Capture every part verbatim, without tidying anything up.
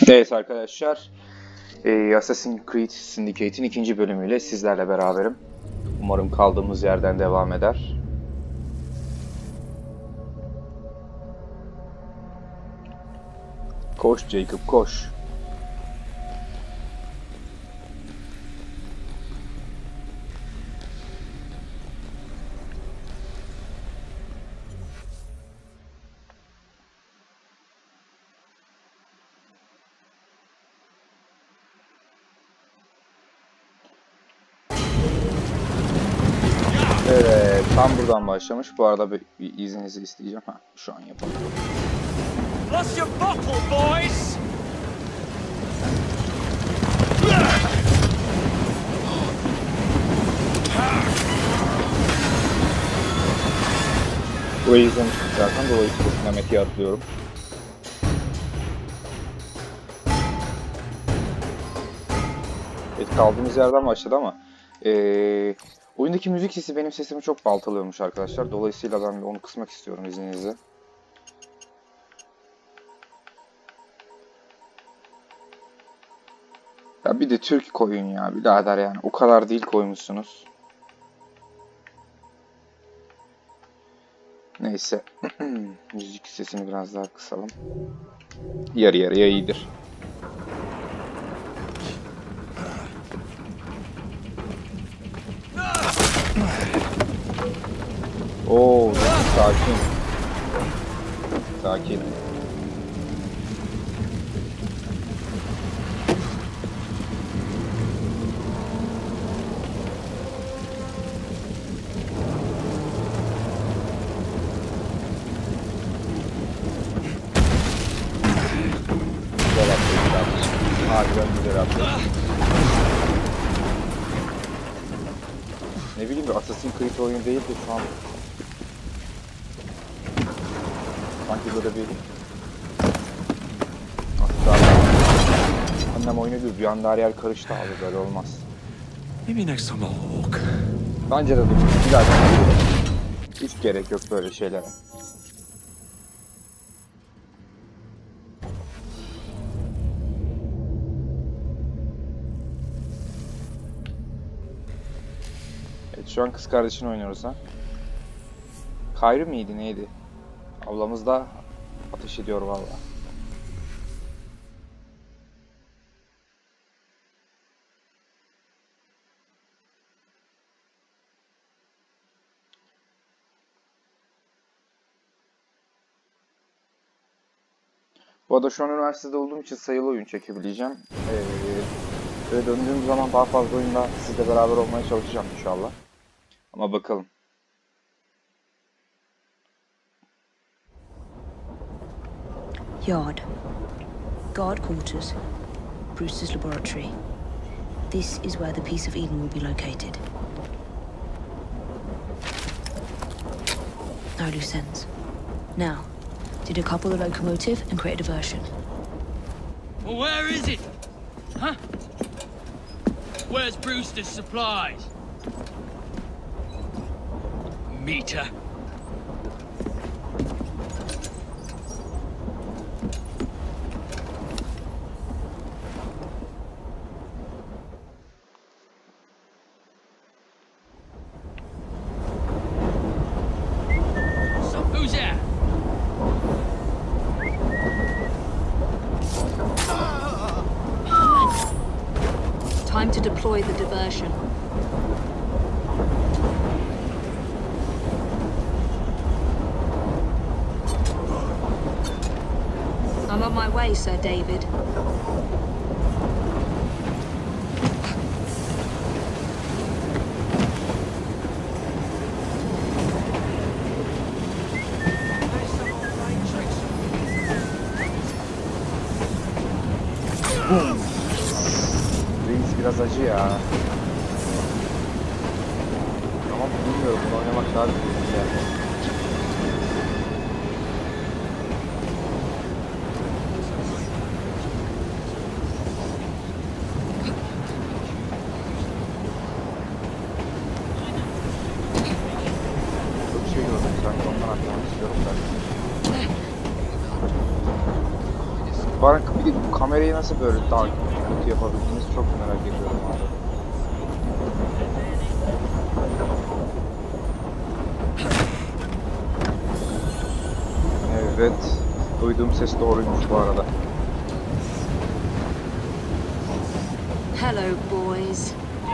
Evet arkadaşlar, e, Assassin's Creed Syndicate'in ikinci bölümüyle sizlerle beraberim. Umarım kaldığımız yerden devam eder. Koş Jacob, koş. Evet, tam buradan başlamış. Bu arada bir, bir izninizi isteyeceğim. Ha, şu an yapalım. Lost your bottle, boys. Burayı izlemiştik zaten. Dolayısıyla sinematiğe atlıyorum. Evet, kaldığımız yerden başladı ama ee, oyundaki müzik sesi benim sesimi çok baltalıyormuş arkadaşlar. Dolayısıyla ben onu kısmak istiyorum izninizle. Ya bir de Türk koyun ya birader yani. O kadar değil koymuşsunuz. Neyse. Müzik sesini biraz daha kısalım. Yarı yarıya iyidir. Oo, sakin. Sakin. Güzel atlayış kardeşim. Harbiden güzel atlayış. Ne bileyim bir Assassin's Creed oyunu değil de şu an sanki böyle bir hatta annem oyunu diyor bir anda her yer karıştı abi, böyle olmaz. Maybe next time I'll walk. Bence de dur. Bir dakika. Hiç gerek yok böyle şeylere. Evet, şu an kız kardeşini oynuyoruz ha. Kayri miydi neydi? Ablamız da ateş ediyor vallahi. Bu arada şu an üniversitede olduğum için sayılı oyun çekebileceğim. Ee, ve döndüğüm zaman daha fazla oyunda sizle beraber olmaya çalışacağım inşallah. Ama bakalım. Yard. Guard quarters. Brewster's laboratory. This is where the piece of Eden will be located. No loose ends. Now, to decouple the locomotive and create a diversion. Well, where is it? Huh? Where's Brewster's supplies? Meter. So who's there? Time to deploy the diversion. I'm on my way, Sir David. Reis biraz acı ya. Ama bilmiyorum, bunu oynamak daha güzel. Çok şey gördüm sanki, ondan atlamak istiyorum ben. Bana bir de bu kamerayı nasıl böyle daha kötü yapabildiniz çok merak ediyorum abi. Evet, duyduğum ses doğruymuş bu arada. Hello, boys.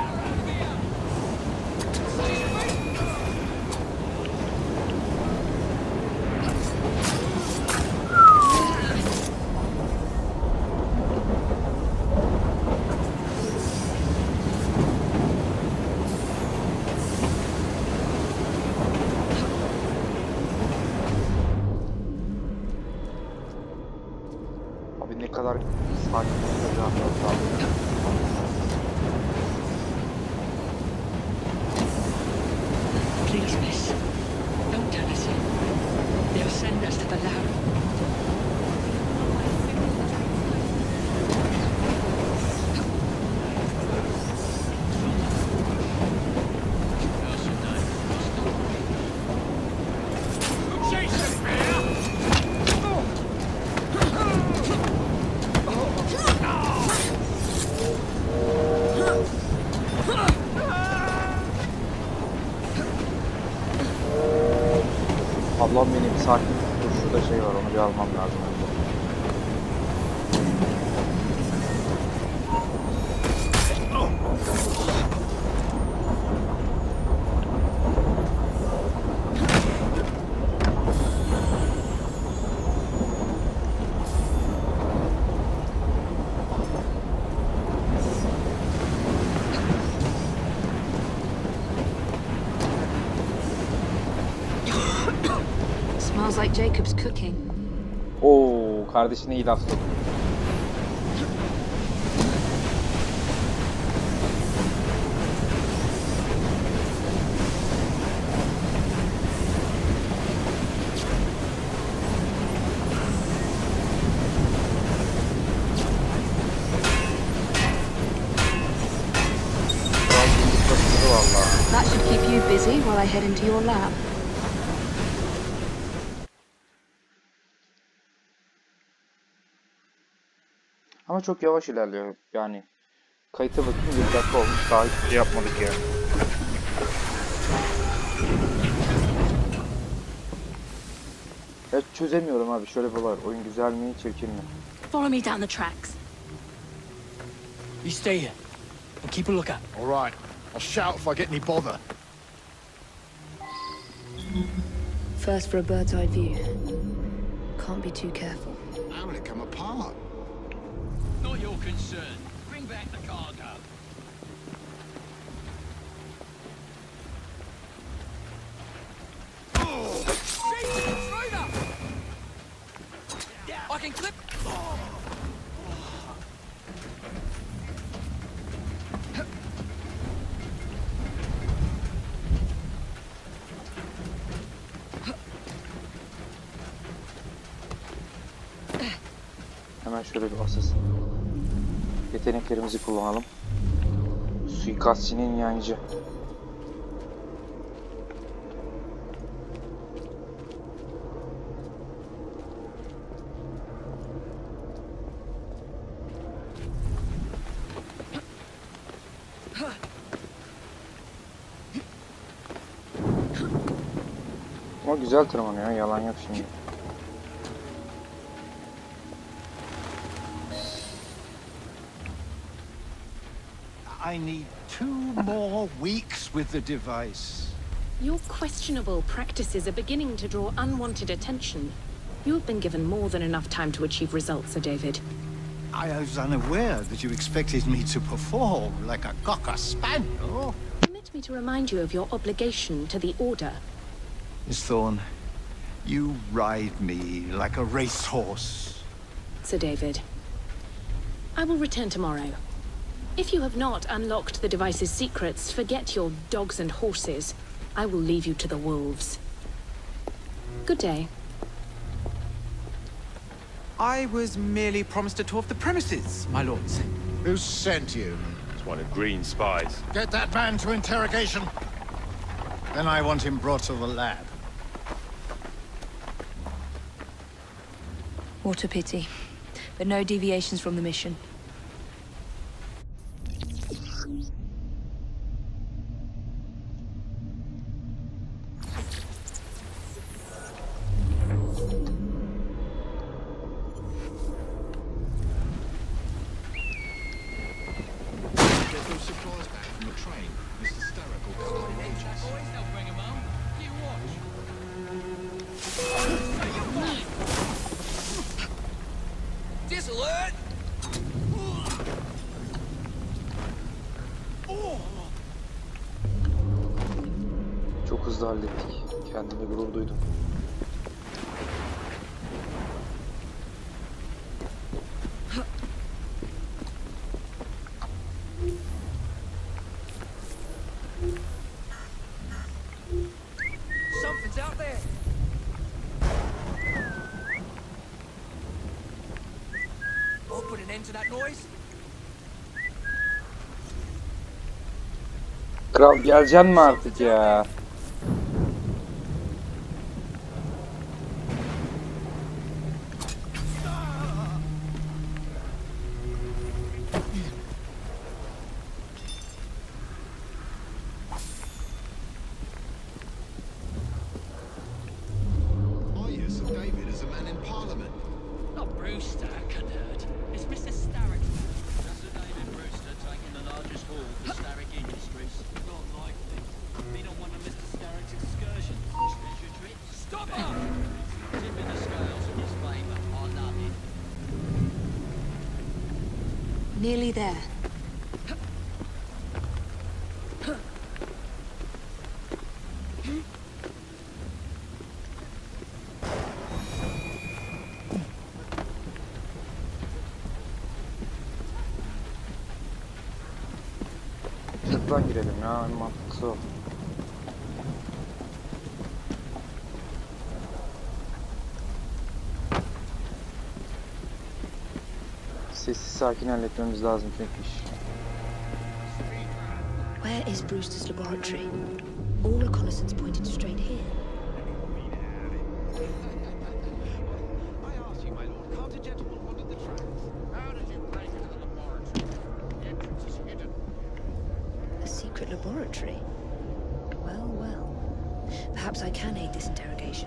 Abi ne kadar sakin olacağını lazım. Please, miss. Don't tell us it. They'll send us to the lab. Ablam benim sakin. Dur şurada şey var onu bir almam lazım önce. Smells like Jacob's cooking. Oo, kardeşine iyi lafladı. That should keep you busy while I head into your lab. Ama çok yavaş ilerliyor yani. Kayıta bakayım bir dakika olmuş daha hiçbir şey yapmadık yani. Ya çözemiyorum abi şöyle bir var. Oyun güzel mi çirkin mi? Follow me down the tracks. You stay here and keep a lookout. All right. I'll shout if I get any bother. First for a bird's eye view. Can't be too careful. How will it come apart? Not your concern. Bring back the cargo. I can clip. Hemen şöyle bir asas. Yeteneklerimizi kullanalım. Suikastçının yancı. Ama güzel tırmanıyor, yalan yok şimdi. I need two more weeks with the device. Your questionable practices are beginning to draw unwanted attention. You have been given more than enough time to achieve results, Sir David. I was unaware that you expected me to perform like a cocker spaniel. Permit me to remind you of your obligation to the Order. Miss Thorne, you ride me like a racehorse. Sir David, I will return tomorrow. If you have not unlocked the device's secrets, forget your dogs and horses. I will leave you to the wolves. Good day. I was merely promised a tour of the premises, my lords. Who sent you? It's one of Green's spies. Get that man to interrogation. Then I want him brought to the lab. What a pity. but no deviations from the mission. Get those supplies back from the train. Mister Starrick will come on roaches. They'll bring 'em home. You watch. Disalert! Çok hızlı hallettik. Kendime gurur duydum. Something's out there. I'll put an end to that noise. Kral geleceksin mi artık ya? Oh yes, and David is a man in Parliament. Not Brewster, Canard. It's Mister Starrick. That's David Brewster taking the largest haul for Starrick Industries. Not likely. Been on one of Mister Starrick's excursions. Treasure trips. Stop it! Tipping the scales in his favour. I love it. Nearly there. Sırttan girelim ya, en mantıklısı o. Sessiz sakin halletmemiz lazım çünkü iş. Where is Brewster's laboratory? All reconnaissance pointed straight here. I ask you, my lord, can't a gentleman wander the tracks? How did you break into the laboratory? The entrance is hidden. A secret laboratory? Well, well. Perhaps I can aid this interrogation.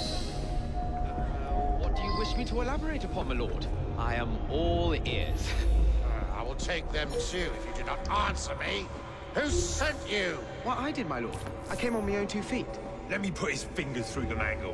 Uh, what do you wish me to elaborate upon, my lord? I am all ears. Uh, I will take them too if you do not answer me. Who sent you? Well, I did, my lord. I came on my own two feet. Let me put his fingers through the mangle.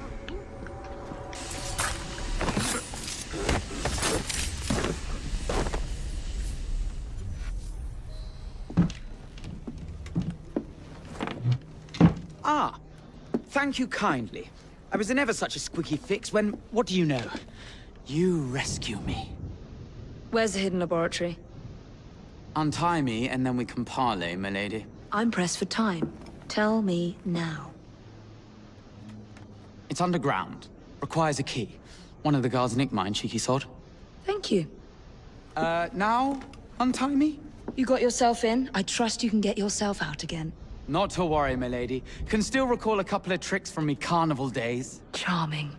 Ah, thank you kindly. I was in ever such a squeaky fix when, what do you know? You rescue me. Where's the hidden laboratory? Untie me and then we can parley, my lady. I'm pressed for time. Tell me now. It's underground. Requires a key. One of the guards nicked mine, cheeky sod. Thank you. Uh, now, untie me? You got yourself in. I trust you can get yourself out again. Not to worry, my lady. Can still recall a couple of tricks from me carnival days. Charming.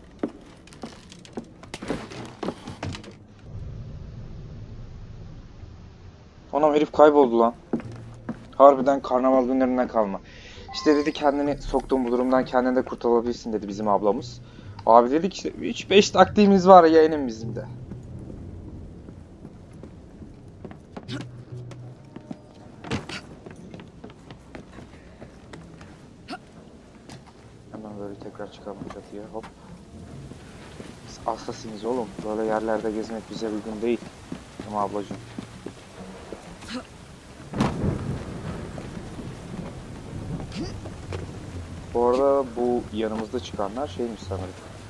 Anam herif kayboldu lan. Harbiden karnaval günlerinden kalma. İşte dedi kendini soktuğun bu durumdan kendine de kurtulabilirsin dedi bizim ablamız. Abi dedik işte üç beş taktiğimiz var yayının bizim de. Hemen böyle tekrar çıkalım çatıya hop. Biz aslasınız oğlum. Böyle yerlerde gezmek bize uygun değil. Ama ablacığım. Bu arada bu yanımızda çıkanlar şeymiş sanırım.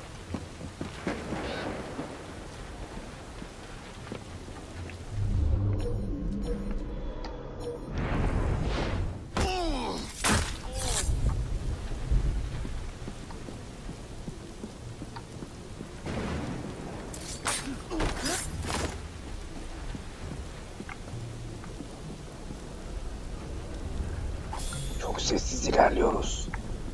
Çok sessiz ilerliyoruz.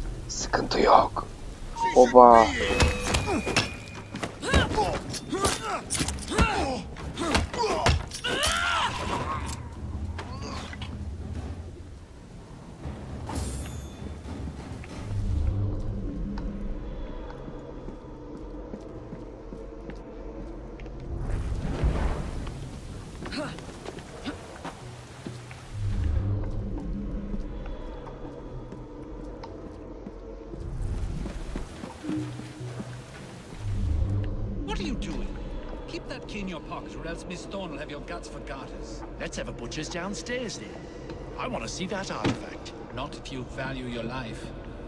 Sıkıntı yok. Oba. What are you doing? Keep that key in your pocket, or else Miss Thorne will have your guts for garters. Let's have a butcher's downstairs then. I want to see that artifact. Not if you value your life.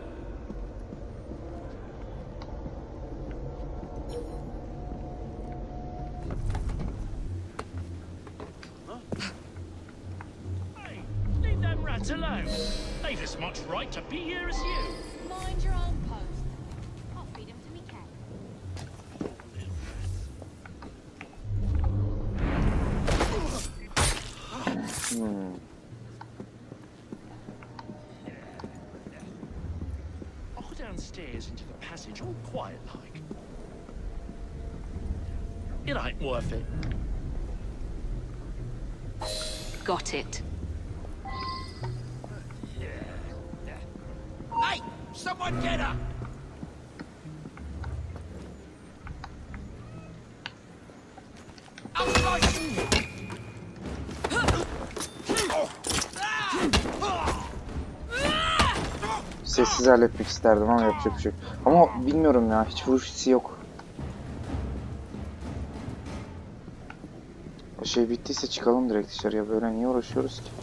Hey, leave them rats alone. They've as much right to be here as you. Mind your own post. I'll feed him to me cat. Hmm. I'll go downstairs into the passage all quiet like. It ain't worth it. Got it. Hey! Someone get her! Sessiz halletmek isterdim ama yapacak bir şey yok. Ama bilmiyorum ya, hiç vuruş hissi yok. O şey bittiyse çıkalım direkt dışarıya, böyle niye uğraşıyoruz ki?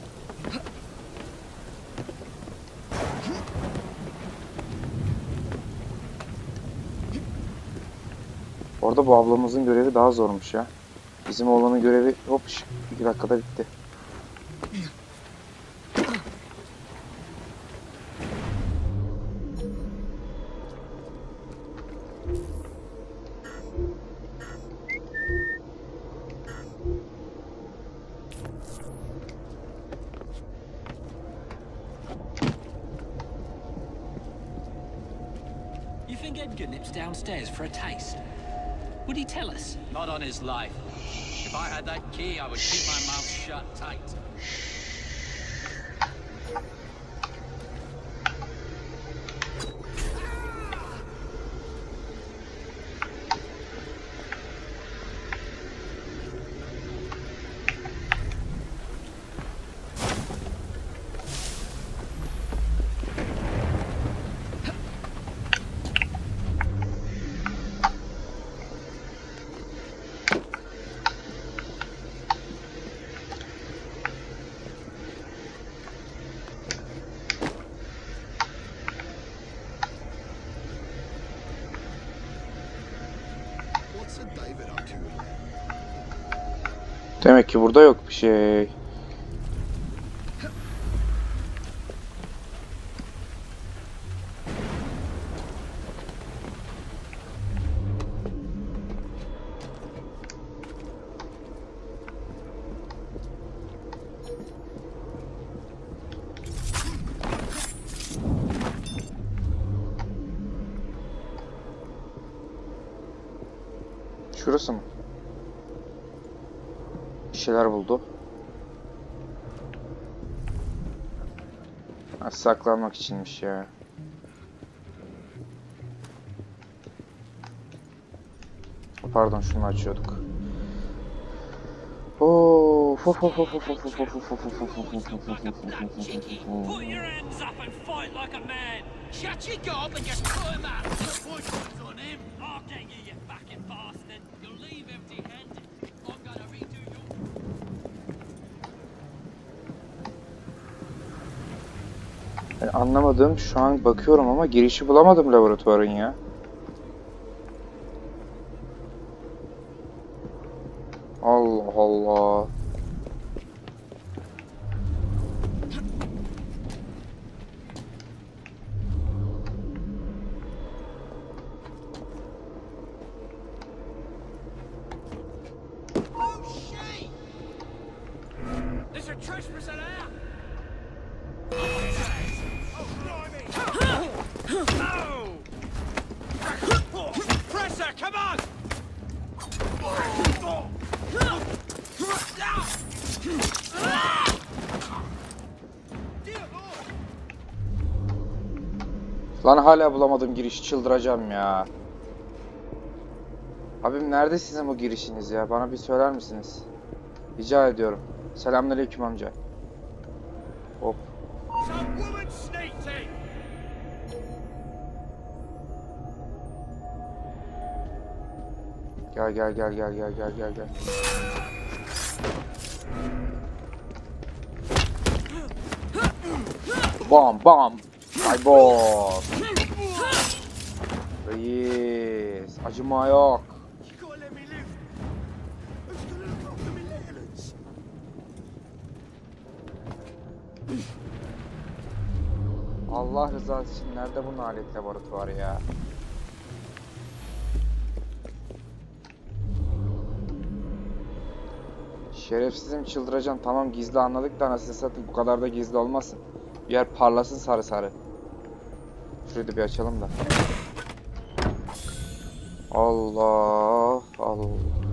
Orada bu ablamızın görevi daha zormuş ya. Bizim oğlanın görevi hop iki dakikada bitti. You think Edgar nips downstairs for a taste? Would he tell us? Not on his life. If I had that key, I would keep my mouth shut tight. Demek ki burada yok bir şey. Şurası mı? Bir şeyler buldu. Ha, saklanmak içinmiş ya. Pardon, şunu açıyorduk. Of of of of of of of of of of of of of. Put your hands up and fight like a man! Shut your gob and just put him out! Put points on him! I'll get you, you fucking bastard! You'll leave empty-handed! I'm gonna redo your... Yani anlamadım, şu an bakıyorum ama girişi bulamadım laboratuvarın ya. Allah Allah. There's a trespasser there! Presser, come on! Lan hala bulamadım girişi, çıldıracağım ya. Abim nerede sizin bu girişiniz ya? Bana bir söyler misiniz? Rica ediyorum. Selamünaleyküm amca. Hop. Gel gel gel gel gel gel gel gel. Bam bam. Kaybol. Reis. Acıma yok. Allah rızası için nerede bunun alet laboratuvarı ya? Şerefsizim, çıldıracağım. Tamam gizli anladık da anasını satayım, bu kadar da gizli olmasın. Bir yer parlasın sarı sarı. Şurayı da bir açalım da. Allah Allah.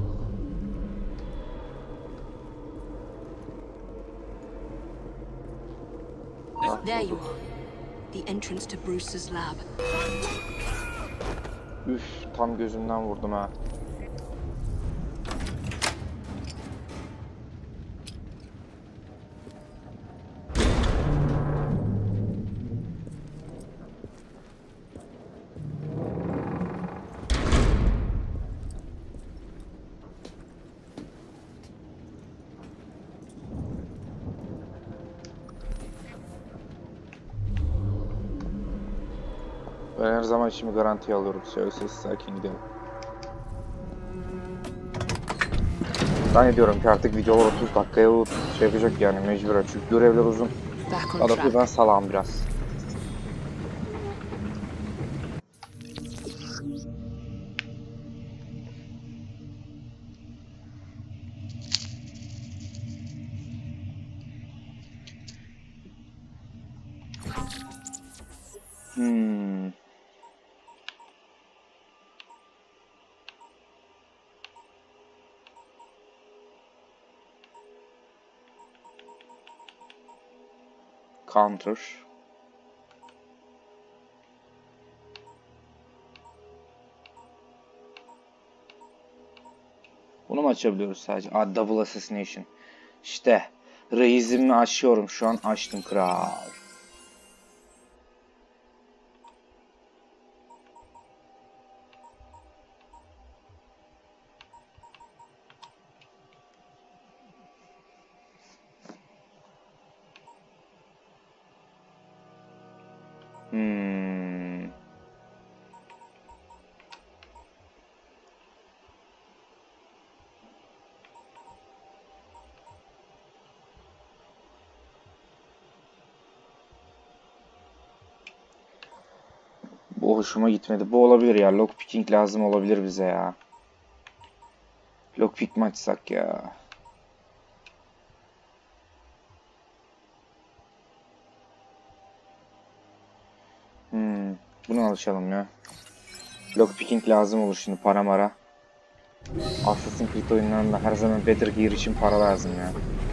There you are. The entrance to Bruce's lab. Üf, tam gözümden vurdum ha. Ben her zaman işimi garantiye alıyorum. Şöyle sessiz sakin gidelim. Zannediyorum ki artık videolar otuz dakikaya şey yapacak yani mecburen. Çünkü görevler uzun. Adapı ben salağım biraz. Hmm. Counter. Bunu mu açabiliyoruz sadece? Aa, Double Assassination. İşte reizimi aşıyorum şu an, açtım kral. Hmm. Bu hoşuma gitmedi. Bu olabilir ya. Lockpicking lazım olabilir bize ya. Lockpick mi açsak ya? Hmm. Buna alışalım ya. Lockpicking lazım olur şimdi, para mara. Assassin's Creed oyunlarında her zaman Better Gear için para lazım ya.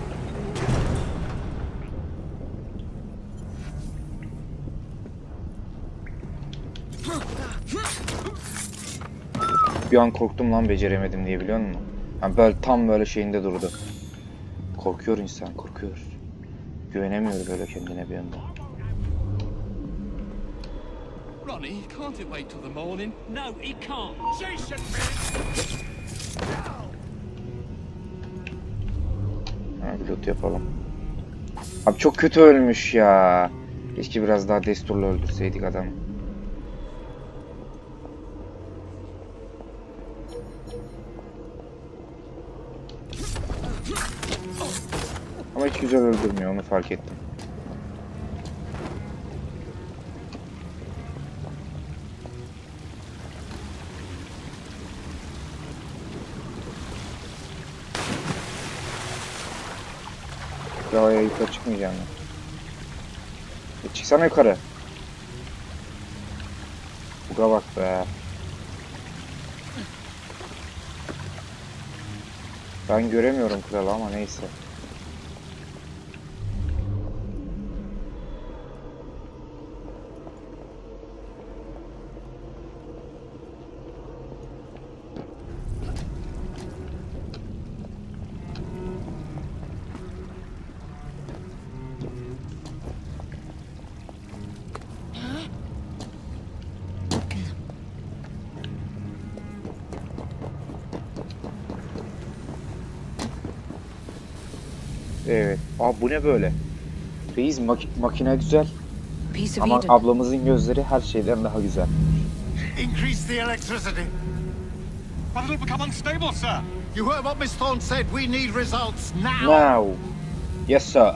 Bir an korktum lan, beceremedim diye, biliyor musun? Yani böyle tam böyle şeyinde durdu. Korkuyor insan, korkuyor. Güvenemiyor böyle kendine bir anda. Ronnie, can't it wait till the morning? No, it can't. Jason, Ha, bir loot yapalım. Abi çok kötü ölmüş ya. Keşke biraz daha desturlu öldürseydik adamı. Ama hiç güzel öldürmüyor, onu fark ettim. Havaya yukarı çıkmayacağım ben. E çıksana yukarı. Buga bak be. Ben göremiyorum kralı ama neyse. Evet. Aa, bu ne böyle? Reis mak makine güzel. Piece of Ama Eden. ablamızın gözleri her şeyden daha güzel. Increase the electricity. But it'll become unstable, sir. You heard what Miss Thorne said. We need results now. Now. Yes sir.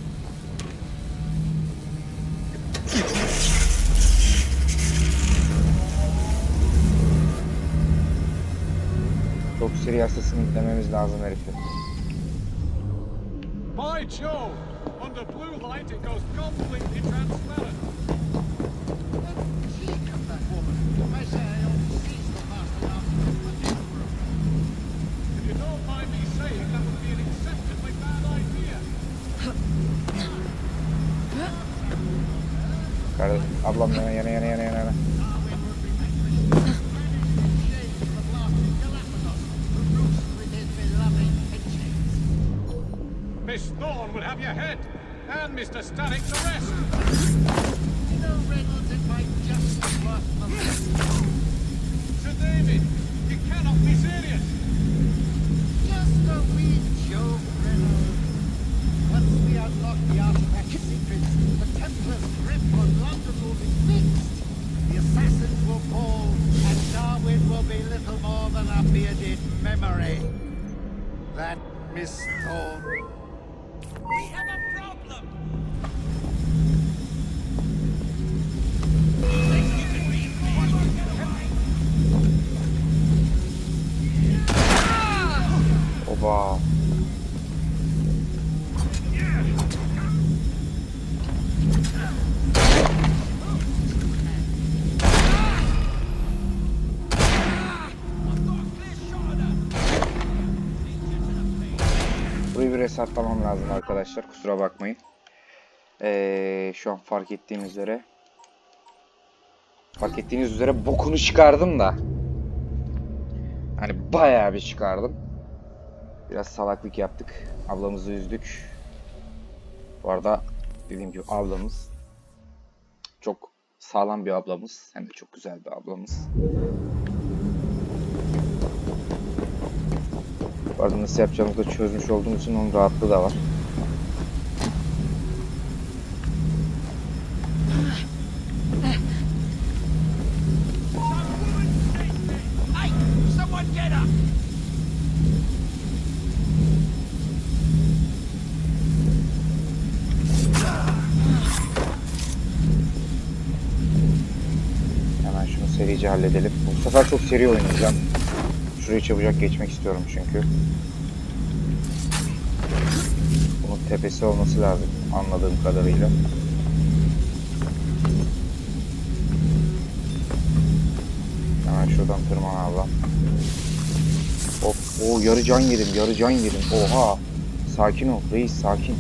Çok seri sesini dinlememiz lazım herifi. By Jove! Under blue light it goes completely transparent. If you don't mind me saying, that would be an exceptionally bad idea. Kardeş, ablam yana yana yana yana yana. Miss Thorne would have your head, and Mister Starrick's arrest. No Reynolds, it might just be worth the risk. Sir David, you cannot be serious. Just a wee joke, Reynolds. Once we unlock the artifact's secrets, the Templars' grip on London will be fixed. The assassins will fall, and Darwin will be little more than a bearded memory. That Miss Thorne. We have a problem! Oba. Burayı bir restartlamam lazım arkadaşlar. Kusura bakmayın. Ee, şu an fark ettiğiniz üzere fark ettiğiniz üzere bokunu çıkardım da. Hani bayağı bir çıkardım. Biraz salaklık yaptık. Ablamızı üzdük. Bu arada dediğim gibi ablamız çok sağlam bir ablamız. Hem de çok güzel bir ablamız. Bu arada nasıl yapacağımızı da çözmüş olduğum için onun rahatlığı da var. Hey! Someone get up! Hemen şunu serice halledelim. Bu sefer çok seri oynayacağım. Şurayı çabucak geçmek istiyorum çünkü. Bunun tepesi olması lazım anladığım kadarıyla. Hemen şuradan tırman abla. Hop, o yarı can yedim, yarı can yedim. Oha! Sakin ol reis, sakin.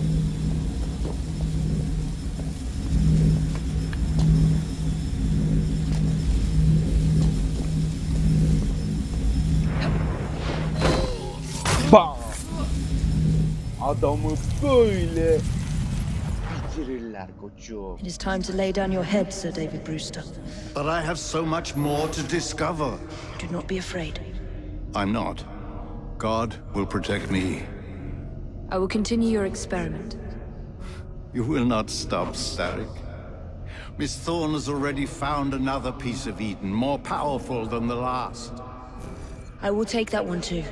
Bam! Adamı böyle bitirirler koçum. It is time to lay down your head, Sir David Brewster. But I have so much more to discover. Do not be afraid. I'm not. God will protect me. I will continue your experiment. You will not stop, Starrick. Miss Thorne has already found another piece of Eden, more powerful than the last. I will take that one too.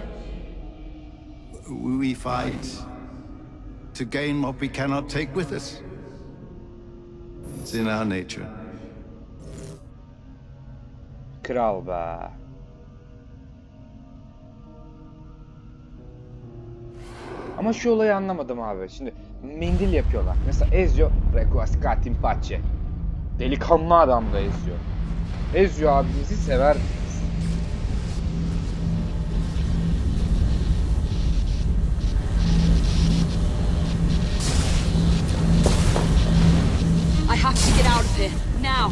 We fight to gain what we cannot take with us. It's in our nature. Kral be. Ama şu olayı anlamadım abi. Şimdi mendil yapıyorlar. Mesela Ezio Requascatim Pace. Delikanlı adam da Ezio. Ezio abimizi sever. I have to get out of here now.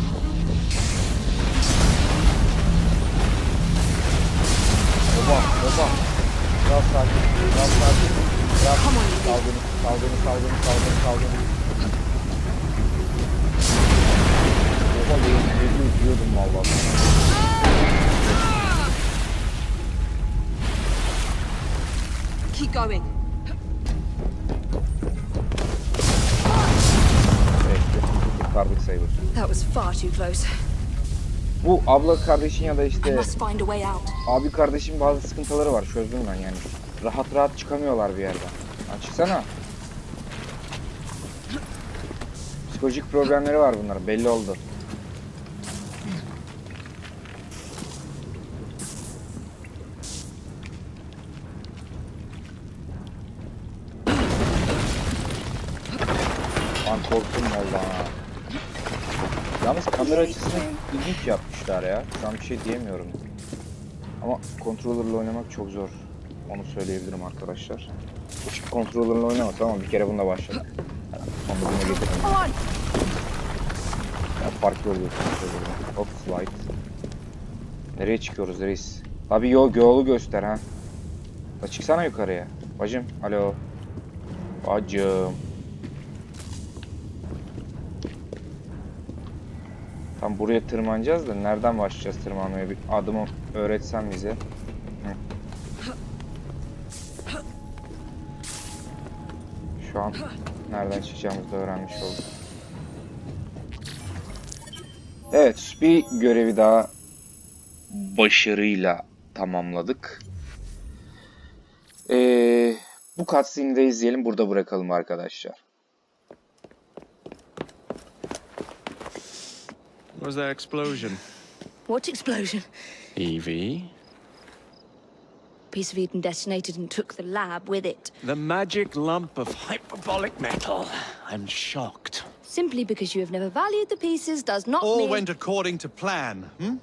Oba, oba. Biraz sakin, biraz sakin. Biraz salgını, salgını, salgını, salgını, salgını. Oba, yedi diyordum vallahi. Keep going. kurtardık sayılır. That was far too close. Bu abla kardeşin ya da I işte must find a way out. abi kardeşin bazı sıkıntıları var, çözdüm ben yani. Rahat rahat çıkamıyorlar bir yerden. Ha, çıksana. Psikolojik problemleri var bunların, belli oldu. Lan korktum valla. Yalnız kamera açısını ilginç yapmışlar ya. Şu an bir şey diyemiyorum. Ama kontrolörle oynamak çok zor. Onu söyleyebilirim arkadaşlar. Hiç kontrolörle oynamadım ama bir kere bununla başladım. Sonra bunu getirdim. Ya fark gördüm. Hop slide. Nereye çıkıyoruz reis? Tabii yol, yolu göster ha. La çıksana yukarıya. Bacım, alo. Bacım. Tam buraya tırmanacağız da nereden başlayacağız tırmanmaya? Bir adımı öğretsen bize. Hı. Şu an nereden çıkacağımızı da öğrenmiş olduk. Evet, bir görevi daha başarıyla tamamladık. Ee, bu cutscene'i de izleyelim, burada bırakalım arkadaşlar. What was that explosion? What explosion? Evie? Piece of Eden detonated and took the lab with it. The magic lump of hyperbolic metal. I'm shocked. Simply because you have never valued the pieces does not All mean... went according to plan, hmm?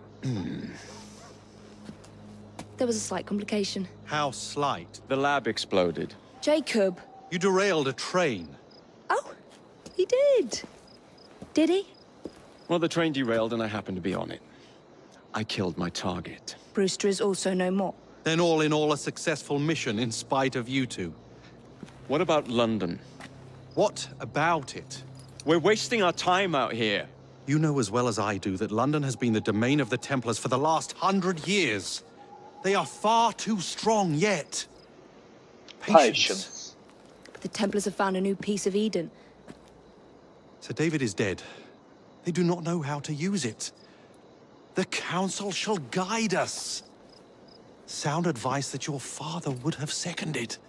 There was a slight complication. How slight? The lab exploded. Jacob. You derailed a train. Oh, he did. Did he? Well, the train derailed and I happened to be on it. I killed my target. Brewster is also no more. Then all in all a successful mission in spite of you two. What about London? What about it? We're wasting our time out here. You know as well as I do that London has been the domain of the Templars for the last hundred years. They are far too strong yet. Patience. The Templars have found a new piece of Eden. Sir David is dead. They do not know how to use it. The Council shall guide us. Sound advice that your father would have seconded.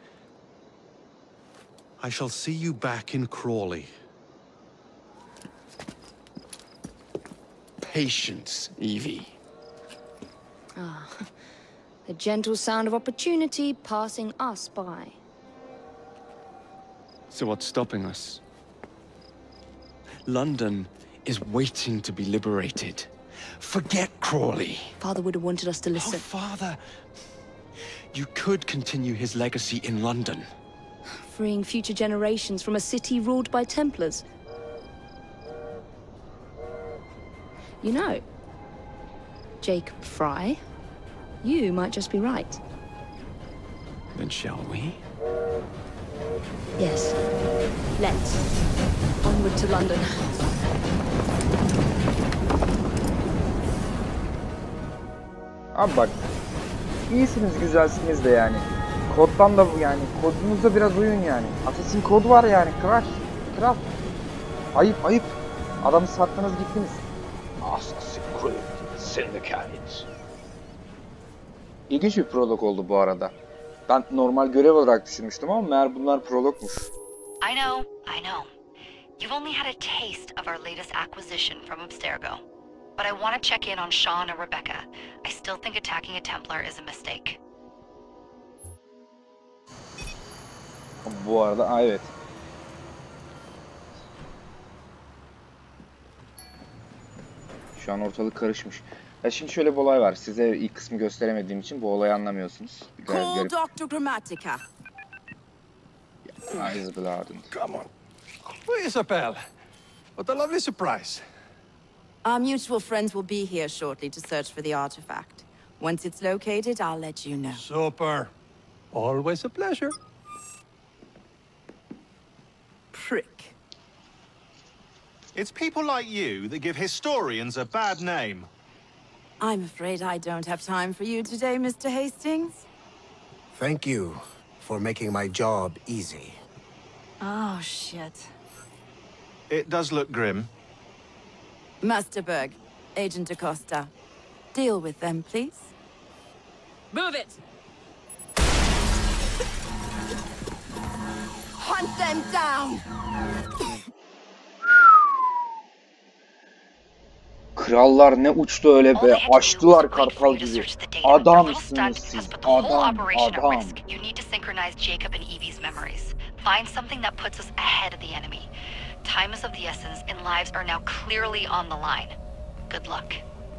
I shall see you back in Crawley. Patience, Evie. Ah, the gentle sound of opportunity passing us by. So what's stopping us? London is waiting to be liberated. Forget Crawley. Father would have wanted us to listen. Oh, Father. You could continue his legacy in London. Freeing future generations from a city ruled by Templars. You know, Jacob Frye, you might just be right. Then shall we? Yes. Let's. Onward to London. Abi bak, iyisiniz güzelsiniz de yani. Koddan da bu yani. Kodunuza biraz uyun yani. Assassin kodu var yani. Kral. Kral. Ayıp ayıp. Adamı sattınız gittiniz. Assassin Creed Syndicate. İlginç bir prolog oldu bu arada. Ben normal görev olarak düşünmüştüm ama meğer bunlar prologmuş. I know, I know. You've only had a taste of our latest acquisition from Abstergo. But I want to check in on Sean and Rebecca. I still think attacking a Templar is a mistake. Bu arada aa, evet. Şu an ortalık karışmış. Ya şimdi şöyle bir olay var. Size ilk kısmı gösteremediğim için bu olayı anlamıyorsunuz. Call Doctor Grammatica. Eyes blood. Come on. Isabel. What a lovely surprise. Our mutual friends will be here shortly to search for the artifact. Once it's located, I'll let you know. Super. Always a pleasure. Prick. It's people like you that give historians a bad name. I'm afraid I don't have time for you today, Mister Hastings. Thank you for making my job easy. Oh, shit. It does look grim. Master Berg, Agent Acosta. Deal with them, please. Move it! Hunt them down! Krallar ne uçtu öyle be. Açtılar kartal gibi. Adamsınız siz. Adam, adam. You need to synchronize Jacob and Evie's memories. Find something that puts us ahead of the enemy. Time is of the essence, and lives are now clearly on the line. Good luck.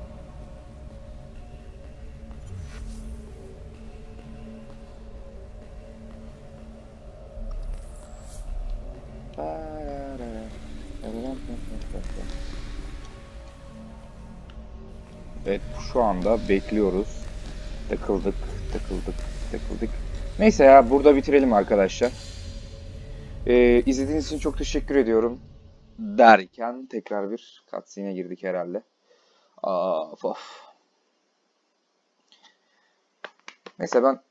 Evet, şu anda bekliyoruz. Takıldık, takıldık, takıldık. Neyse ya, burada bitirelim arkadaşlar. Ee, izlediğiniz için çok teşekkür ediyorum. Derken tekrar bir cutscene'e girdik herhalde. Of of. Neyse ben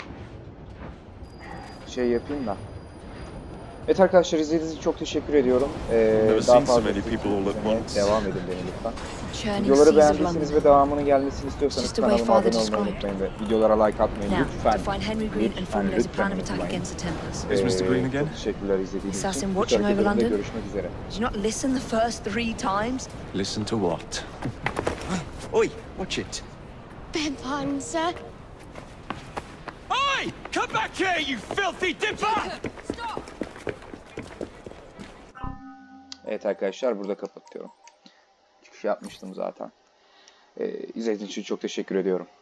şey yapayım da. Evet arkadaşlar, izlediğiniz için çok teşekkür ediyorum. Ee, daha fazla devam edin beni lütfen. Videoları beğendiyseniz ve devamının gelmesini istiyorsanız kanalıma abone olmayı unutmayın ve videolara like atmayı lütfen. Lütfen, lütfen unutmayın. Ee, çok teşekkürler izlediğiniz için. Bir sonraki bölümde görüşmek üzere. Did you not listen the first three times? Listen to what? Oi, watch it. Beg pardon, sir. Oi! Come back here, you filthy dipper! Evet arkadaşlar, burada kapatıyorum. Çıkış yapmıştım zaten. Ee, izlediğiniz için çok teşekkür ediyorum.